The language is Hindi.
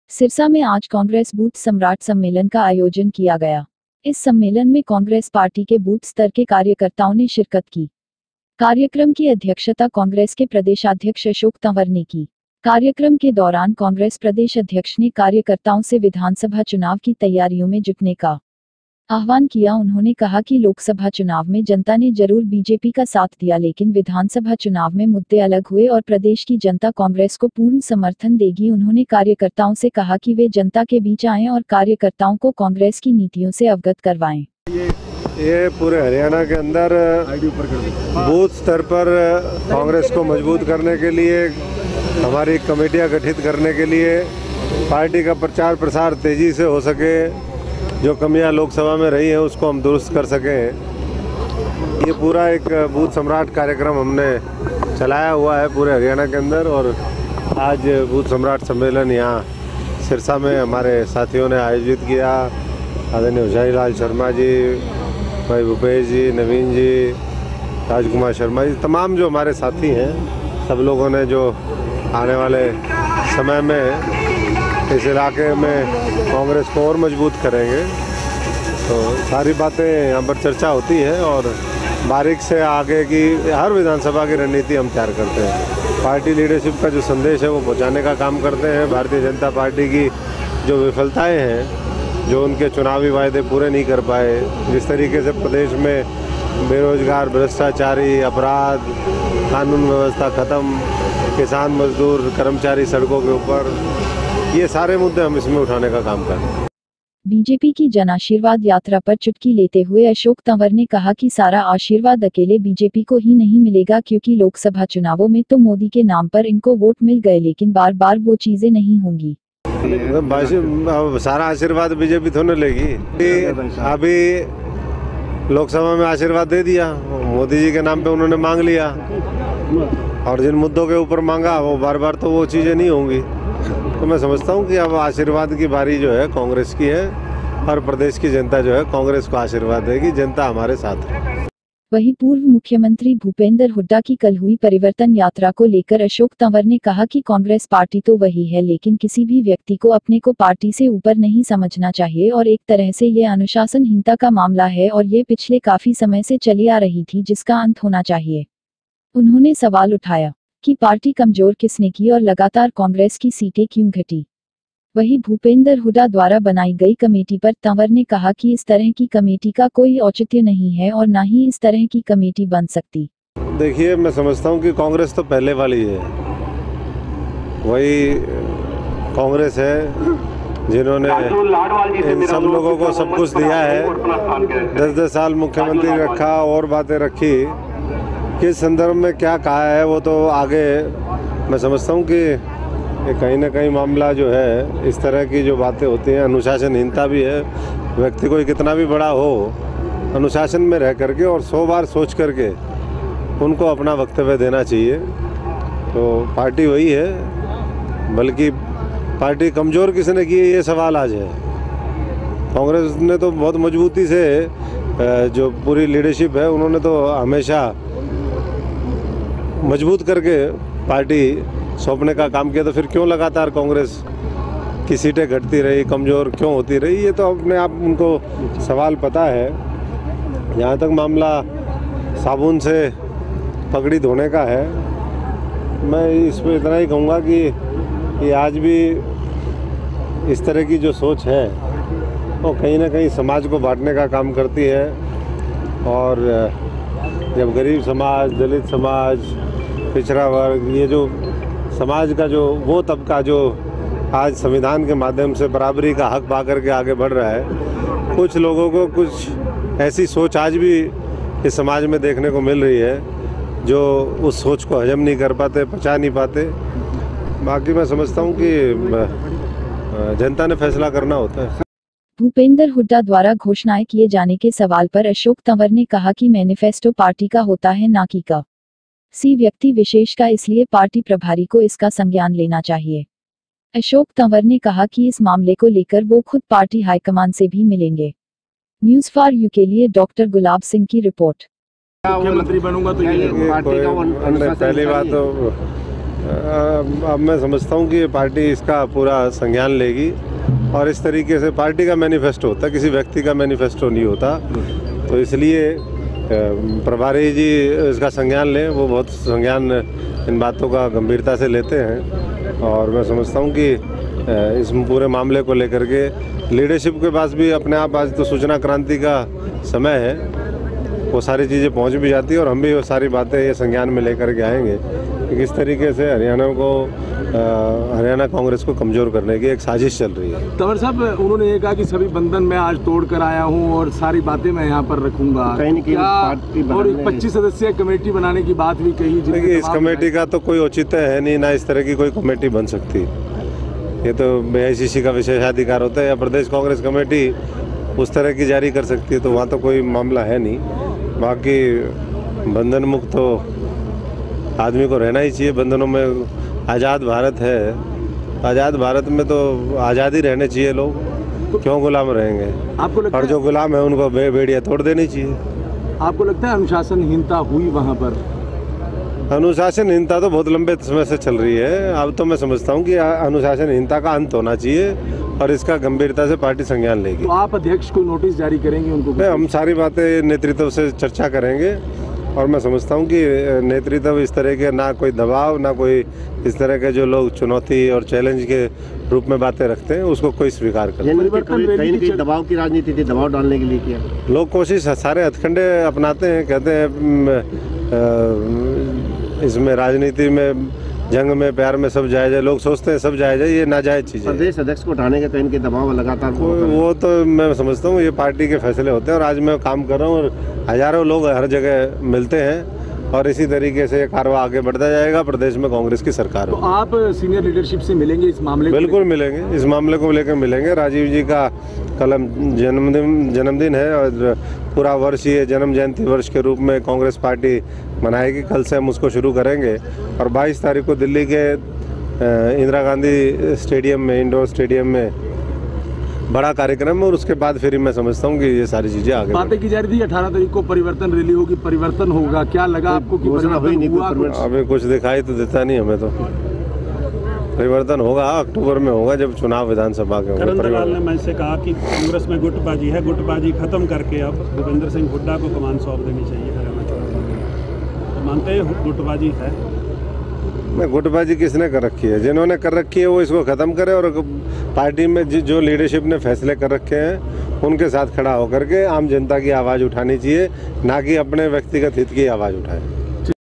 सिरसा में आज कांग्रेस बूथ सम्राट सम्मेलन का आयोजन किया गया। इस सम्मेलन में कांग्रेस पार्टी के बूथ स्तर के कार्यकर्ताओं ने शिरकत की। कार्यक्रम की अध्यक्षता कांग्रेस के प्रदेशाध्यक्ष अशोक तंवर ने की। कार्यक्रम के दौरान कांग्रेस प्रदेश अध्यक्ष ने कार्यकर्ताओं से विधानसभा चुनाव की तैयारियों में जुटने का आह्वान किया। उन्होंने कहा कि लोकसभा चुनाव में जनता ने जरूर बीजेपी का साथ दिया, लेकिन विधानसभा चुनाव में मुद्दे अलग हुए और प्रदेश की जनता कांग्रेस को पूर्ण समर्थन देगी। उन्होंने कार्यकर्ताओं से कहा कि वे जनता के बीच आएं और कार्यकर्ताओं को कांग्रेस की नीतियों से अवगत करवाएं। ये पूरे हरियाणा के अंदर बूथ स्तर पर कांग्रेस को मजबूत करने के लिए, हमारी कमेटियां गठित करने के लिए, पार्टी का प्रचार प्रसार तेजी से हो सके, जो कमियां लोकसभा में रही हैं उसको हम दुरुस्त कर सकें। ये पूरा एक बूथ सम्राट कार्यक्रम हमने चलाया हुआ है पूरे हरियाणा के अंदर। और आज बूथ सम्राट सम्मेलन यहाँ सिरसा में हमारे साथियों ने आयोजित किया। आदरणीय विजय लाल शर्मा जी, भाई भूपेश जी, नवीन जी, राजकुमार शर्मा जी, तमाम जो हमारे साथी हैं, सब लोगों ने जो आने वाले समय में इस इलाके में कांग्रेस को और मजबूत करेंगे, तो सारी बातें यहाँ पर चर्चा होती है और बारीक से आगे की हर विधानसभा की रणनीति हम तैयार करते हैं। पार्टी लीडरशिप का जो संदेश है वो पहुँचाने का काम करते हैं। भारतीय जनता पार्टी की जो विफलताएं हैं, जो उनके चुनावी वायदे पूरे नहीं कर पाए, जिस तरीके से प्रदेश में बेरोजगार, भ्रष्टाचारी, अपराध, कानून व्यवस्था खत्म, किसान, मजदूर, कर्मचारी सड़कों के ऊपर, ये सारे मुद्दे हम इसमें उठाने का काम कर रहे हैं। बीजेपी की जन आशीर्वाद यात्रा पर चुटकी लेते हुए अशोक तंवर ने कहा कि सारा आशीर्वाद अकेले बीजेपी को ही नहीं मिलेगा, क्योंकि लोकसभा चुनावों में तो मोदी के नाम पर इनको वोट मिल गए, लेकिन बार बार वो चीजें नहीं होंगी। सारा आशीर्वाद बीजेपी थोड़ी लेगी। अभी लोकसभा में आशीर्वाद दे दिया, मोदी जी के नाम पे उन्होंने मांग लिया, और जिन मुद्दों के ऊपर मांगा वो बार बार तो वो चीज़ें नहीं होंगी। तो मैं समझता हूँ कि अब आशीर्वाद की बारी जो है कांग्रेस की है, और प्रदेश की जनता जो है कांग्रेस को आशीर्वाद देगी। जनता हमारे साथ है। वहीं पूर्व मुख्यमंत्री भूपेंद्र हुड्डा की कल हुई परिवर्तन यात्रा को लेकर अशोक तंवर ने कहा कि कांग्रेस पार्टी तो वही है, लेकिन किसी भी व्यक्ति को अपने को पार्टी से ऊपर नहीं समझना चाहिए, और एक तरह से ये अनुशासनहीनता का मामला है और ये पिछले काफी समय से चली आ रही थी, जिसका अंत होना चाहिए। उन्होंने सवाल उठाया कि पार्टी कमजोर किसने की और लगातार कांग्रेस की सीटें क्यों घटी। वहीं भूपेंद्र हुड्डा द्वारा बनाई गई कमेटी पर तंवर ने कहा कि इस तरह की कमेटी का कोई औचित्य नहीं है और ना ही इस तरह की कमेटी बन सकती। देखिए, मैं समझता हूँ कि कांग्रेस तो पहले वाली है, वही कांग्रेस है जिन्होंने इन सब लोगों को सब कुछ दिया है। 10-10 साल मुख्यमंत्री रखा और बातें रखी, किस संदर्भ में क्या कहा है वो तो आगे। मैं समझता हूँ कि कहीं ना कहीं मामला जो है, इस तरह की जो बातें होती हैं, अनुशासनहीनता भी है। व्यक्ति कोई कितना भी बड़ा हो, अनुशासन में रह करके और 100 बार सोच करके उनको अपना वक्तव्य देना चाहिए। तो पार्टी वही है, बल्कि पार्टी कमज़ोर किसने की है ये सवाल आज है। कांग्रेस ने तो बहुत मजबूती से, जो पूरी लीडरशिप है उन्होंने तो हमेशा मजबूत करके पार्टी सौंपने का काम किया। तो फिर क्यों लगातार कांग्रेस की सीटें घटती रही, कमज़ोर क्यों होती रही, ये तो अपने आप उनको सवाल पता है। जहाँ तक मामला साबुन से पगड़ी धोने का है, मैं इस पर इतना ही कहूँगा कि आज भी इस तरह की जो सोच है वो कहीं ना कहीं समाज को बांटने का काम करती है। और जब गरीब समाज, दलित समाज, पिछड़ा वर्ग, ये जो समाज का जो वो तबका जो आज संविधान के माध्यम से बराबरी का हक पा करके आगे बढ़ रहा है, कुछ लोगों को कुछ ऐसी सोच आज भी इस समाज में देखने को मिल रही है जो उस सोच को हजम नहीं कर पाते, पचा नहीं पाते। बाकी मैं समझता हूँ कि जनता ने फैसला करना होता है। भूपेंद्र हुड्डा द्वारा घोषणाएं किए जाने के सवाल पर अशोक तंवर ने कहा कि मैनिफेस्टो पार्टी का होता है, ना कि किसी व्यक्ति विशेष का, इसलिए पार्टी प्रभारी को इसका संज्ञान लेना चाहिए। अशोक तंवर ने कहा कि इस मामले को लेकर वो खुद पार्टी हाईकमान से भी मिलेंगे। न्यूज़ फॉर यू के लिए डॉक्टर गुलाब सिंह की रिपोर्ट। मुख्यमंत्री बनूंगा तो ये पार्टी का पहली बात तो अब मैं समझता हूँ कि पार्टी इसका पूरा संज्ञान लेगी और इस तरीके से पार्टी का मैनिफेस्टो होता है, किसी व्यक्ति का मैनिफेस्टो नहीं होता। तो इसलिए प्रभारी जी इसका संज्ञान लें, वो बहुत संज्ञान इन बातों का गंभीरता से लेते हैं और मैं समझता हूँ कि इस पूरे मामले को लेकर के लीडरशिप के पास भी अपने आप आज तो सूचना क्रांति का समय है, वो सारी चीज़ें पहुंच भी जाती है और हम भी वो सारी बातें ये संज्ञान में लेकर के आएंगे कि किस तरीके से हरियाणा कांग्रेस को कमज़ोर करने की एक साजिश चल रही है। तंवर साहब, उन्होंने ये कहा कि सभी बंधन मैं आज तोड़ कर आया हूँ और सारी बातें मैं यहाँ पर रखूँगा, और एक 25 सदस्यीय कमेटी बनाने की बात भी कही। देखिए, इस कमेटी का तो कोई औचित्य है नहीं, ना इस तरह की कोई कमेटी बन सकती। ये तो AICC का विशेषाधिकार होता है या प्रदेश कांग्रेस कमेटी उस तरह की जारी कर सकती है, तो वहाँ तो कोई मामला है नहीं। बाकी बंधन मुक्त तो आदमी को रहना ही चाहिए। बंधनों में आज़ाद भारत है, आज़ाद भारत में तो आज़ादी रहने चाहिए लोग, क्यों गुलाम रहेंगे? आपको लगता और जो गुलाम है उनको बेड़ियाँ तोड़ देनी चाहिए। आपको लगता है अनुशासनहीनता हुई वहाँ पर? अनुशासनहीनता तो बहुत लंबे समय से चल रही है। अब तो मैं समझता हूँ कि अनुशासनहीनता का अंत होना चाहिए और इसका गंभीरता से पार्टी संज्ञान लेगी। तो आप अध्यक्ष को नोटिस जारी करेंगे उनको? हम सारी बातें नेतृत्व से चर्चा करेंगे और मैं समझता हूँ कि नेतृत्व इस तरह के ना कोई दबाव, ना कोई इस तरह के जो लोग चुनौती और चैलेंज के रूप में बातें रखते हैं उसको कोई स्वीकार करे। कहीं दबाव की राजनीति थी, दबाव डालने के लिए किया लोग कोशिश सारे हथकंडे अपनाते हैं, कहते हैं इसमें राजनीति में जंग में प्यार में सब जायज़ है। लोग सोचते हैं सब जायज़ है, ये नाजायज़ चीज़ है। प्रदेश अध्यक्ष को उठाने का कहीं के दबाव लगातार वो तो मैं समझता हूँ ये पार्टी के फैसले होते हैं और आज मैं काम कर रहा हूँ और हज़ारों लोग हर जगह मिलते हैं और इसी तरीके से ये कारवा आगे बढ़ता जाएगा। प्रदेश में कांग्रेस की सरकार तो आप सीनियर लीडरशिप से मिलेंगे इस मामले? बिल्कुल मिलेंगे, इस मामले को लेकर मिलेंगे। राजीव जी का कल जन्मदिन है और पूरा वर्ष ये जन्म जयंती वर्ष के रूप में कांग्रेस पार्टी मनाएगी। कल से हम उसको शुरू करेंगे और 22 तारीख को दिल्ली के इंदिरा गांधी स्टेडियम में, इंडोर स्टेडियम में बड़ा कार्यक्रम है और उसके बाद फिर मैं समझता हूँ कि ये सारी चीज़ें आगे बातें की जा रही थी। 18 तारीख को परिवर्तन रैली होगी, परिवर्तन होगा, क्या लगा आपको कि परिवर्तन हुआ? अभी कुछ दिखाई तो देता नहीं हमें, तो परिवर्तन होगा अक्टूबर में होगा जब चुनाव विधानसभा के होंगे। करण ने मैं से कहा कि कांग्रेस में गुटबाजी है, गुटबाजी खत्म करके अब भूपेंद्र सिंह हुड्डा को कमान सौंप देनी चाहिए हरियाणा चुनाव। तो मानते हैं गुटबाजी है? मैं गुटबाजी किसने कर रखी है? जिन्होंने कर रखी है वो इसको ख़त्म करे और पार्टी में जो लीडरशिप ने फैसले कर रखे हैं उनके साथ खड़ा होकर के आम जनता की आवाज़ उठानी चाहिए, ना कि अपने व्यक्तिगत हित की आवाज़ उठाए।